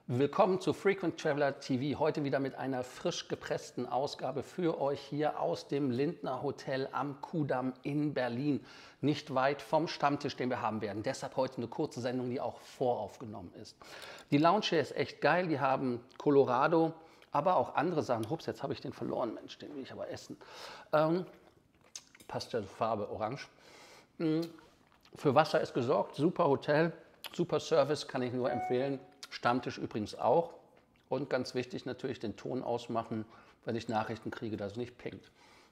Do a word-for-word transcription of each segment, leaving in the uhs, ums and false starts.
Willkommen zu Frequent Traveler T V. Heute wieder mit einer frisch gepressten Ausgabe für euch hier aus dem Lindner Hotel am Kudamm in Berlin. Nicht weit vom Stammtisch, den wir haben werden. Deshalb heute eine kurze Sendung, die auch voraufgenommen ist. Die Lounge hier ist echt geil. Die haben Colorado, aber auch andere Sachen. Ups, jetzt habe ich den verloren, Mensch, den will ich aber essen. Ähm, passt ja Farbe orange. Für Wasser ist gesorgt. Super Hotel, super Service, kann ich nur empfehlen. Stammtisch übrigens auch. Und ganz wichtig natürlich den Ton ausmachen, wenn ich Nachrichten kriege, dass es nicht pinkt.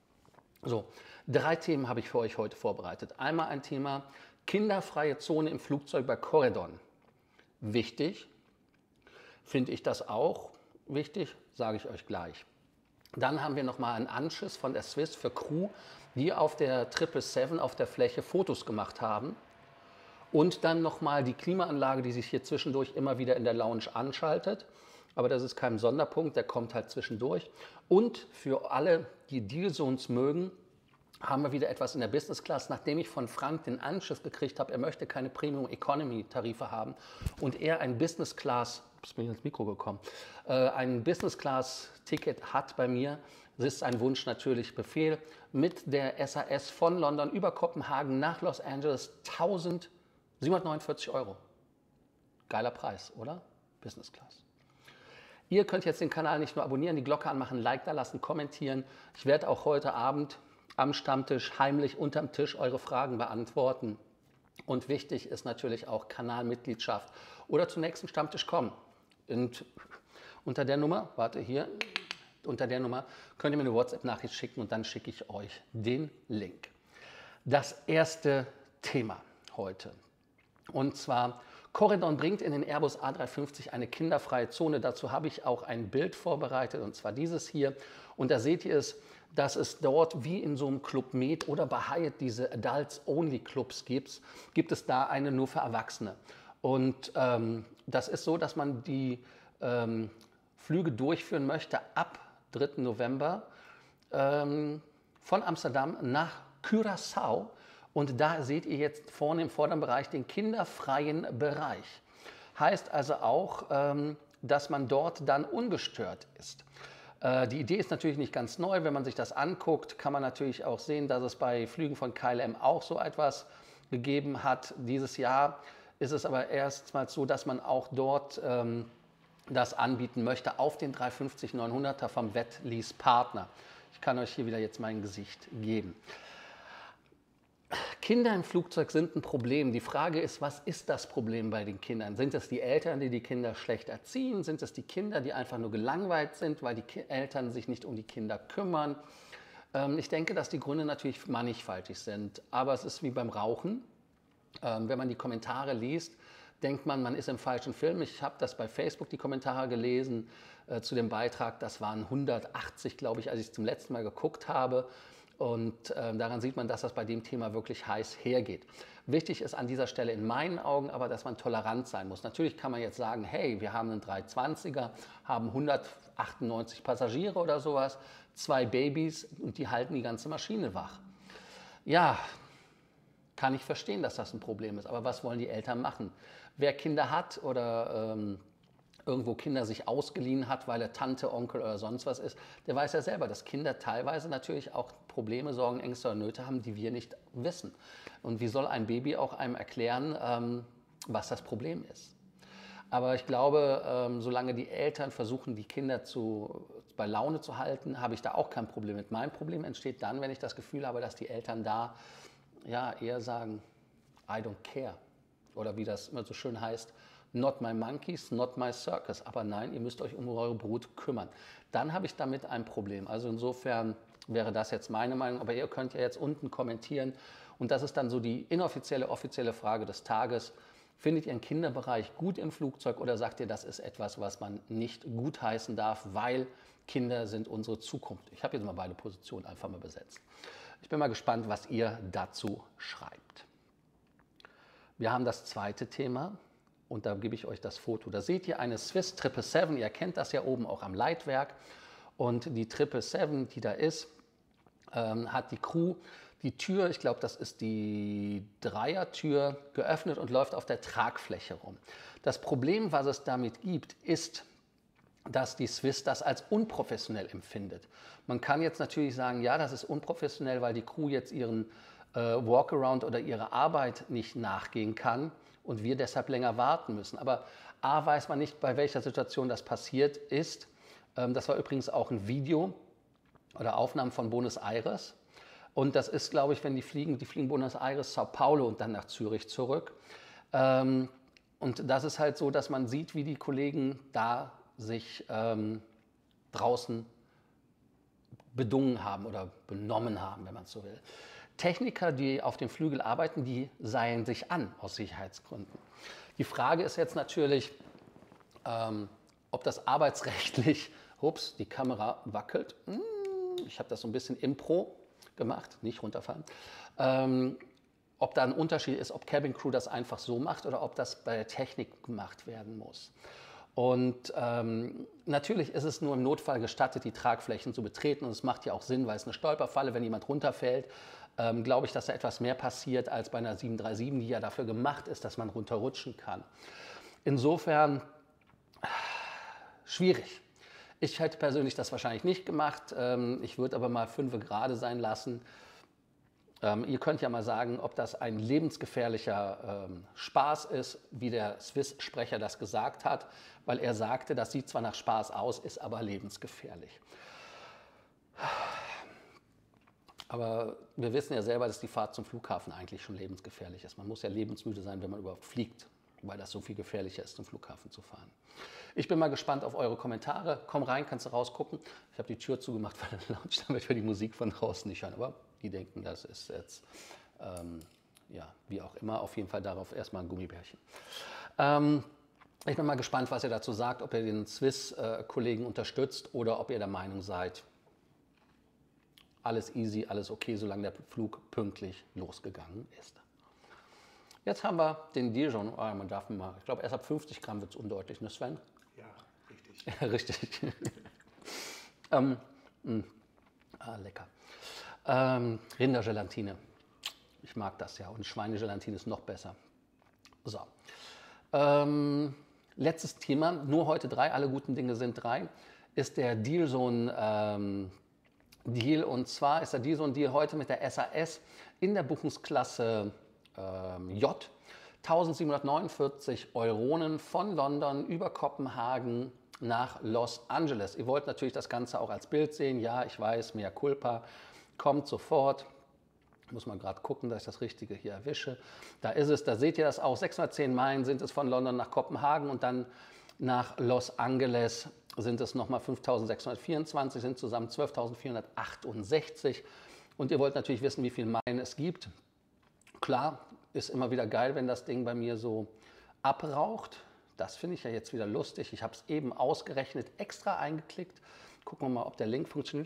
So, drei Themen habe ich für euch heute vorbereitet. Einmal ein Thema kinderfreie Zone im Flugzeug bei Corendon. Wichtig, finde ich das auch wichtig, sage ich euch gleich. Dann haben wir nochmal einen Anschiss von der Swiss für Crew, die auf der sieben sieben sieben auf der Fläche Fotos gemacht haben. Und dann nochmal die Klimaanlage, die sich hier zwischendurch immer wieder in der Lounge anschaltet. Aber das ist kein Sonderpunkt, der kommt halt zwischendurch. Und für alle, die Deal-Zones mögen, haben wir wieder etwas in der Business Class. Nachdem ich von Frank den Anschiss gekriegt habe, er möchte keine Premium Economy Tarife haben und er ein Business Class, ups, bin ich ins Mikro gekommen, äh, ein Business Class Ticket hat bei mir. Das ist ein Wunsch natürlich Befehl. Mit der S A S von London über Kopenhagen nach Los Angeles tausendsiebenhundertneunundvierzig Euro. Geiler Preis, oder? Business Class. Ihr könnt jetzt den Kanal nicht nur abonnieren, die Glocke anmachen, Like da lassen, kommentieren. Ich werde auch heute Abend am Stammtisch heimlich unterm Tisch eure Fragen beantworten. Und wichtig ist natürlich auch Kanalmitgliedschaft oder zum nächsten Stammtisch kommen. Und unter der Nummer, warte hier, unter der Nummer könnt ihr mir eine WhatsApp-Nachricht schicken und dann schicke ich euch den Link. Das erste Thema heute. Und zwar, Corendon bringt in den Airbus A drei fünfzig eine kinderfreie Zone. Dazu habe ich auch ein Bild vorbereitet, und zwar dieses hier. Und da seht ihr es, dass es dort wie in so einem Club Med oder bei Hyatt diese Adults-Only-Clubs gibt, gibt es da eine nur für Erwachsene. Und ähm, das ist so, dass man die ähm, Flüge durchführen möchte ab dritten November ähm, von Amsterdam nach Curaçao. Und da seht ihr jetzt vorne im vorderen Bereich den kinderfreien Bereich. Heißt also auch, ähm, dass man dort dann ungestört ist. Äh, die Idee ist natürlich nicht ganz neu. Wenn man sich das anguckt, kann man natürlich auch sehen, dass es bei Flügen von K L M auch so etwas gegeben hat. Dieses Jahr ist es aber erstmals so, dass man auch dort ähm, das anbieten möchte auf den drei fünfzig neunhunderter vom Wet-Lease Partner. Ich kann euch hier wieder jetzt mein Gesicht geben. Kinder im Flugzeug sind ein Problem. Die Frage ist, was ist das Problem bei den Kindern? Sind es die Eltern, die die Kinder schlecht erziehen? Sind es die Kinder, die einfach nur gelangweilt sind, weil die Eltern sich nicht um die Kinder kümmern? Ähm, ich denke, dass die Gründe natürlich mannigfaltig sind. Aber es ist wie beim Rauchen. Ähm, wenn man die Kommentare liest, denkt man, man ist im falschen Film. Ich habe das bei Facebook, die Kommentare gelesen äh, zu dem Beitrag. Das waren hundertachtzig, glaube ich, als ich es zum letzten Mal geguckt habe. Und äh, daran sieht man, dass das bei dem Thema wirklich heiß hergeht. Wichtig ist an dieser Stelle in meinen Augen aber, dass man tolerant sein muss. Natürlich kann man jetzt sagen, hey, wir haben einen dreihundertzwanziger, haben hundertachtundneunzig Passagiere oder sowas, zwei Babys und die halten die ganze Maschine wach. Ja, kann ich verstehen, dass das ein Problem ist. Aber was wollen die Eltern machen? Wer Kinder hat oder ähm, irgendwo Kinder sich ausgeliehen hat, weil er Tante, Onkel oder sonst was ist, der weiß ja selber, dass Kinder teilweise natürlich auch Probleme, Sorgen, Ängste oder Nöte haben, die wir nicht wissen. Und wie soll ein Baby auch einem erklären, ähm, was das Problem ist? Aber ich glaube, ähm, solange die Eltern versuchen, die Kinder zu, bei Laune zu halten, habe ich da auch kein Problem mit. Mein Problem entsteht dann, wenn ich das Gefühl habe, dass die Eltern da ja, eher sagen, I don't care. Oder wie das immer so schön heißt, not my monkeys, not my circus. Aber nein, ihr müsst euch um eure Brut kümmern. Dann habe ich damit ein Problem. Also insofern wäre das jetzt meine Meinung. Aber ihr könnt ja jetzt unten kommentieren. Und das ist dann so die inoffizielle, offizielle Frage des Tages. Findet ihr einen Kinderbereich gut im Flugzeug oder sagt ihr, das ist etwas, was man nicht gutheißen darf, weil Kinder sind unsere Zukunft? Ich habe jetzt mal beide Positionen einfach mal besetzt. Ich bin mal gespannt, was ihr dazu schreibt. Wir haben das zweite Thema. Und da gebe ich euch das Foto. Da seht ihr eine Swiss sieben sieben sieben. Ihr kennt das ja oben auch am Leitwerk. Und die sieben sieben sieben, die da ist, ähm, hat die Crew die Tür, ich glaube, das ist die Dreiertür, geöffnet und läuft auf der Tragfläche rum. Das Problem, was es damit gibt, ist, dass die Swiss das als unprofessionell empfindet. Man kann jetzt natürlich sagen, ja, das ist unprofessionell, weil die Crew jetzt ihren äh, Walkaround oder ihre Arbeit nicht nachgehen kann und wir deshalb länger warten müssen. Aber A, weiß man nicht, bei welcher Situation das passiert ist. Ähm, das war übrigens auch ein Video oder Aufnahmen von Buenos Aires. Und das ist, glaube ich, wenn die fliegen, die fliegen Buenos Aires, Sao Paulo und dann nach Zürich zurück. Ähm, und das ist halt so, dass man sieht, wie die Kollegen da sich ähm, draußen bedungen haben oder benommen haben, wenn man es so will. Techniker, die auf dem Flügel arbeiten, die seilen sich an aus Sicherheitsgründen. Die Frage ist jetzt natürlich, ähm, ob das arbeitsrechtlich, ups, die Kamera wackelt, hm, ich habe das so ein bisschen Impro gemacht, nicht runterfallen, ähm, ob da ein Unterschied ist, ob Cabin Crew das einfach so macht oder ob das bei der Technik gemacht werden muss. Und ähm, natürlich ist es nur im Notfall gestattet, die Tragflächen zu betreten. Und es macht ja auch Sinn, weil es eine Stolperfalle, wenn jemand runterfällt, ähm, glaube ich, dass da etwas mehr passiert als bei einer sieben drei sieben, die ja dafür gemacht ist, dass man runterrutschen kann. Insofern schwierig. Ich hätte persönlich das wahrscheinlich nicht gemacht. Ähm, ich würde aber mal fünf gerade sein lassen. Ähm, ihr könnt ja mal sagen, ob das ein lebensgefährlicher ähm, Spaß ist, wie der Swiss-Sprecher das gesagt hat, weil er sagte, das sieht zwar nach Spaß aus, ist aber lebensgefährlich. Aber wir wissen ja selber, dass die Fahrt zum Flughafen eigentlich schon lebensgefährlich ist. Man muss ja lebensmüde sein, wenn man überhaupt fliegt, weil das so viel gefährlicher ist, zum Flughafen zu fahren. Ich bin mal gespannt auf eure Kommentare. Komm rein, kannst du rausgucken. Ich habe die Tür zugemacht, weil der Lounge, damit wir die Musik von draußen nicht hören. Aber die denken, das ist jetzt, ähm, ja, wie auch immer, auf jeden Fall darauf erstmal ein Gummibärchen. Ähm, ich bin mal gespannt, was ihr dazu sagt, ob ihr den Swiss-Kollegen unterstützt oder ob ihr der Meinung seid, alles easy, alles okay, solange der Flug pünktlich losgegangen ist. Jetzt haben wir den Dijon, oh, man darf mal, ich glaube erst ab fünfzig Gramm wird es undeutlich, ne Sven? Ja, richtig. Ja, richtig. ähm, mh. Ah, lecker. Ähm, Rindergelatine. Ich mag das ja und Schweinegelatine ist noch besser. So. Ähm, letztes Thema, nur heute drei, alle guten Dinge sind drei, ist der Dealzone ähm, Deal. Und zwar ist der Dealzone Deal heute mit der S A S in der Buchungsklasse ähm, J. eintausendsiebenhundertneunundvierzig Euronen von London über Kopenhagen nach Los Angeles. Ihr wollt natürlich das Ganze auch als Bild sehen. Ja, ich weiß, mea culpa. Kommt sofort. Muss mal gerade gucken, dass ich das Richtige hier erwische. Da ist es, da seht ihr das auch. sechshundertzehn Meilen sind es von London nach Kopenhagen und dann nach Los Angeles sind es nochmal fünftausendsechshundertvierundzwanzig, sind zusammen zwölftausendvierhundertachtundsechzig. Und ihr wollt natürlich wissen, wie viele Meilen es gibt. Klar, ist immer wieder geil, wenn das Ding bei mir so abraucht. Das finde ich ja jetzt wieder lustig. Ich habe es eben ausgerechnet, extra eingeklickt. Gucken wir mal, ob der Link funktioniert.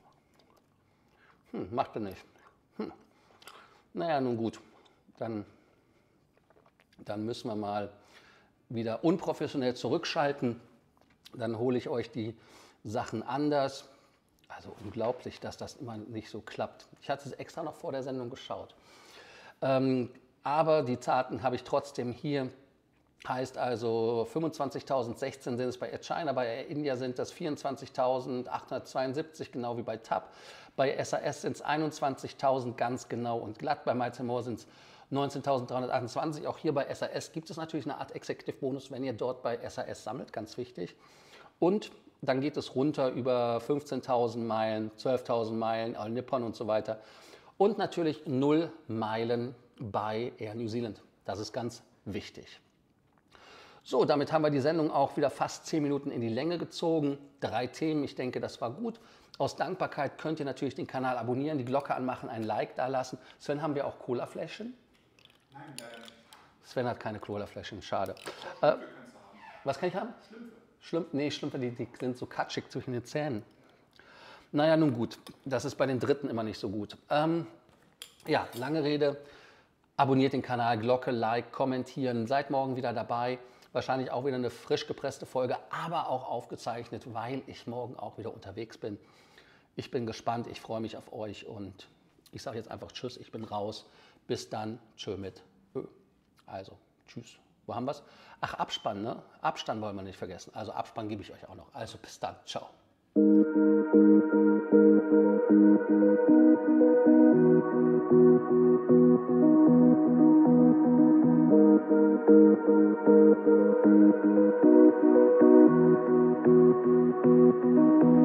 Hm, macht er nicht. Hm. Naja, nun gut. Dann, dann müssen wir mal wieder unprofessionell zurückschalten. Dann hole ich euch die Sachen anders. Also unglaublich, dass das immer nicht so klappt. Ich hatte es extra noch vor der Sendung geschaut. Ähm, aber die Daten habe ich trotzdem hier. Heißt also fünfundzwanzigtausendsechzehn sind es bei Air China, bei Air India sind das vierundzwanzigtausendachthundertzweiundsiebzig, genau wie bei T A P. Bei S A S sind es einundzwanzigtausend ganz genau und glatt. Bei Miles and More sind es neunzehntausenddreihundertachtundzwanzig. Auch hier bei S A S gibt es natürlich eine Art Executive Bonus, wenn ihr dort bei S A S sammelt, ganz wichtig. Und dann geht es runter über fünfzehntausend Meilen, zwölftausend Meilen, All Nippon und so weiter. Und natürlich null Meilen bei Air New Zealand. Das ist ganz wichtig. So, damit haben wir die Sendung auch wieder fast zehn Minuten in die Länge gezogen. Drei Themen, ich denke, das war gut. Aus Dankbarkeit könnt ihr natürlich den Kanal abonnieren, die Glocke anmachen, ein Like da lassen. Sven, haben wir auch Colafläschchen? Nein, leider nicht. Sven hat keine Colafläschchen, schade. Schlümpfe Äh, kannst du haben. was kann ich haben? Schlümpfe. Schlümpfe? Nee, Schlümpfe, die, die sind so katschig zwischen den Zähnen. Naja, nun gut, das ist bei den Dritten immer nicht so gut. Ähm, ja, lange Rede. Abonniert den Kanal, Glocke, Like, kommentieren. Seid morgen wieder dabei. Wahrscheinlich auch wieder eine frisch gepresste Folge, aber auch aufgezeichnet, weil ich morgen auch wieder unterwegs bin. Ich bin gespannt, ich freue mich auf euch und Ich sage jetzt einfach Tschüss, ich bin raus. Bis dann, tschö mit Ö. Also, tschüss. Wo haben wir es? Ach, Abspann, ne? Abstand wollen wir nicht vergessen. Also Abspann gebe ich euch auch noch. Also bis dann, ciao. Thank you.